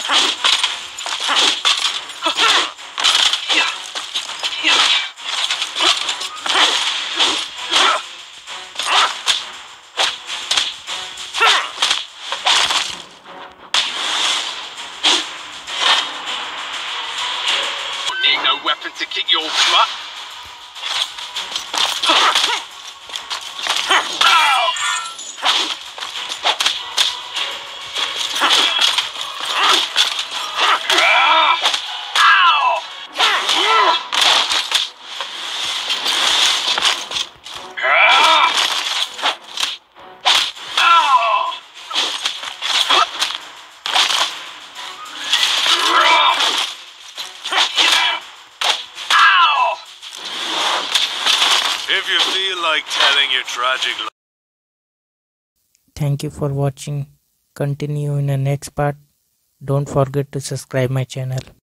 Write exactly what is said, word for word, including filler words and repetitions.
Need no weapon to kick your butt. If you feel like telling your tragic life. Thank you for watching. Continue in the next part. Don't forget to subscribe my channel.